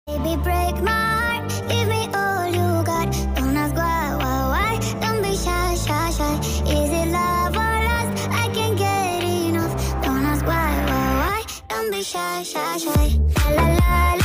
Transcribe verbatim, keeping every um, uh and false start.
Baby, break my heart, give me all you got. Don't ask why, why, why. Don't be shy, shy, shy. Is it love or lust? I can't get enough. Don't ask why, why, why. Don't be shy, shy, shy. La la la.